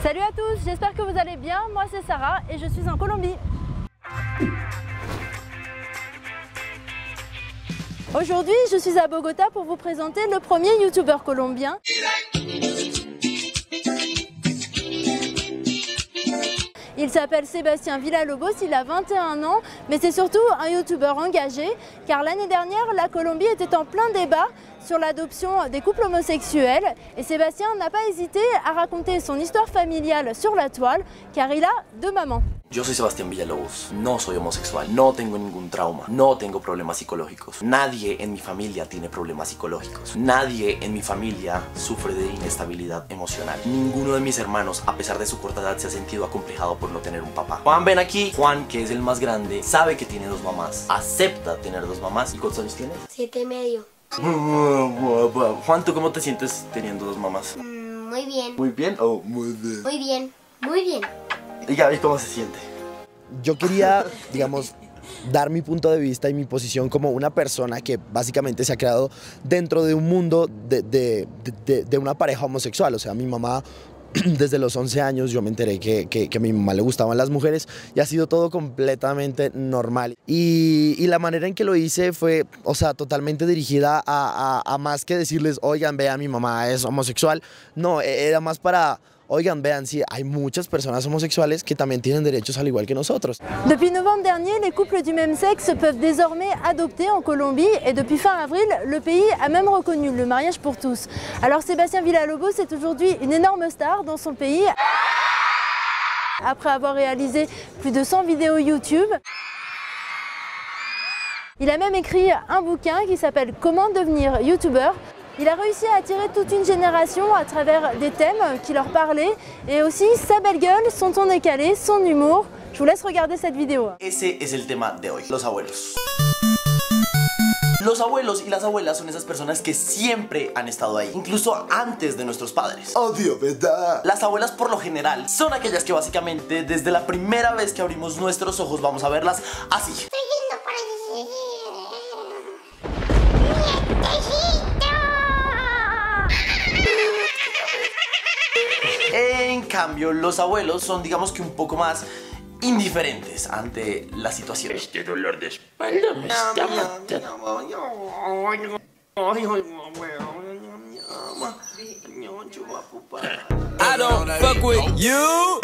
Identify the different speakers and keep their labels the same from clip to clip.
Speaker 1: Salut à tous, j'espère que vous allez bien. Moi c'est Sarah et je suis en Colombie. Aujourd'hui, je suis à Bogota pour vous présenter le premier youtubeur colombien. Il s'appelle Sébastien Villalobos, il a 21 ans, mais c'est surtout un youtubeur engagé, car l'année dernière, la Colombie était en plein débat sur l'adoption des couples homosexuels, et Sébastien n'a pas hésité à raconter son histoire familiale sur la toile, car il a 2 mamans.
Speaker 2: Yo soy Sebastián Villalobos, no soy homosexual, no tengo ningún trauma, no tengo problemas psicológicos. Nadie en mi familia tiene problemas psicológicos. Nadie en mi familia sufre de inestabilidad emocional. Ninguno de mis hermanos, a pesar de su corta edad, se ha sentido acomplejado por no tener un papá. Juan, ven aquí. Juan, que es el más grande, sabe que tiene 2 mamás, acepta tener 2 mamás. ¿Y cuántos años tienes?
Speaker 3: 7 y medio.
Speaker 2: Juan, ¿tú cómo te sientes teniendo 2 mamás?
Speaker 3: Muy bien.
Speaker 2: ¿Muy bien o muy bien?
Speaker 3: Muy bien. Muy bien.
Speaker 2: ¿Y Gaby cómo se siente?
Speaker 4: Yo quería, digamos, dar mi punto de vista y mi posición como una persona que básicamente se ha creado dentro de un mundo de una pareja homosexual. O sea, mi mamá, desde los 11 años yo me enteré que a mi mamá le gustaban las mujeres y ha sido todo completamente normal. Y la manera en que lo hice fue, o sea, totalmente dirigida a más que decirles, oigan, vean, mi mamá es homosexual. No, era más para... Oigan, vean, sí, hay muchas personas homosexuales que también tienen derechos al igual que nosotros.
Speaker 1: Depuis novembre dernier, les couples du même sexe peuvent désormais adopter en Colombie et depuis fin avril, le pays a même reconnu le mariage pour tous. Alors Sébastien Villalobos est aujourd'hui une énorme star dans son pays. Après avoir réalisé plus de 100 vidéos YouTube, il a même écrit un bouquin qui s'appelle « Comment devenir youtubeur ». Il a réussi à attirer toute une génération à travers des thèmes qui leur parlaient et aussi sa belle gueule, son ton décalé, son humour. Je vous laisse regarder cette vidéo.
Speaker 2: Ese es el tema de hoy, los abuelos. Los abuelos y las abuelas son esas personas que siempre han estado ahí, incluso antes de nuestros padres.
Speaker 4: Obvio, ¿verdad?
Speaker 2: Las abuelas por lo general son aquellas que básicamente desde la primera vez que abrimos nuestros ojos vamos a verlas así. En cambio, los abuelos son, digamos que un poco más indiferentes ante la situación. Este dolor de espalda me está matando.
Speaker 5: I don't fuck with you.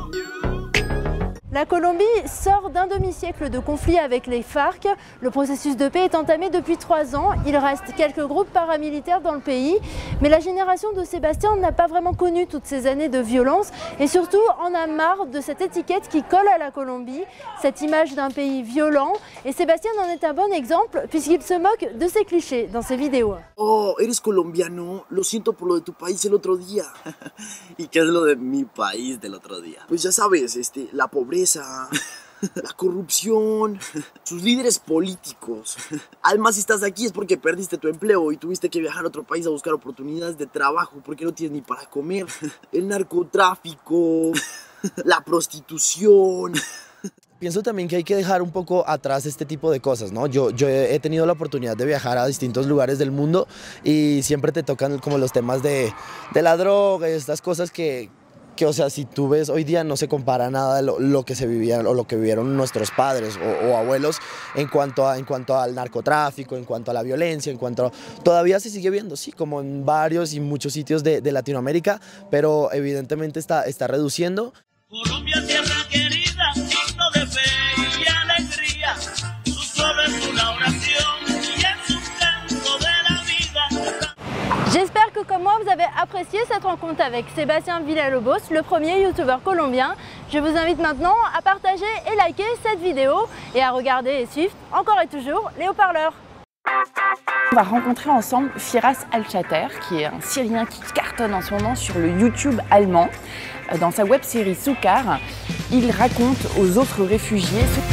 Speaker 1: La Colombie sort d'un demi-siècle de conflit avec les FARC. Le processus de paix est entamé depuis 3 ans. Il reste quelques groupes paramilitaires dans le pays. Mais la génération de Sébastien n'a pas vraiment connu toutes ces années de violence. Et surtout, en a marre de cette étiquette qui colle à la Colombie, cette image d'un pays violent. Et Sébastien en est un bon exemple puisqu'il se moque de ces clichés dans ses vidéos.
Speaker 6: Oh, eres colombiano. Lo siento por lo de tu país el otro día.
Speaker 2: ¿Y qué es lo de mi país del otro día?
Speaker 6: Pues ya sabes, la pobreza, la corrupción, sus líderes políticos. Además, si estás aquí es porque perdiste tu empleo y tuviste que viajar a otro país a buscar oportunidades de trabajo porque no tienes ni para comer. El narcotráfico, la prostitución.
Speaker 4: Pienso también que hay que dejar un poco atrás este tipo de cosas, ¿no? Yo he tenido la oportunidad de viajar a distintos lugares del mundo y siempre te tocan como los temas de la droga y estas cosas que, o sea, si tú ves hoy día no se compara nada de lo que se vivía o lo que vivieron nuestros padres o abuelos en cuanto al narcotráfico, en cuanto a la violencia, todavía se sigue viendo, sí, como en varios y muchos sitios de Latinoamérica, pero evidentemente está reduciendo.
Speaker 7: Colombia, tierra querida, signo de fe y alegría, su sol es una oración y es un canto de la vida.
Speaker 1: J'espère que comme moi vous avez apprécié cette rencontre avec Sébastien Villalobos, le premier youtubeur colombien. Je vous invite maintenant à partager et liker cette vidéo et à regarder et suivre encore et toujours les haut-parleurs.
Speaker 8: On va rencontrer ensemble Firas Al-Chater, qui est un Syrien qui cartonne en ce moment sur le YouTube allemand. Dans sa web-série Soukar, il raconte aux autres réfugiés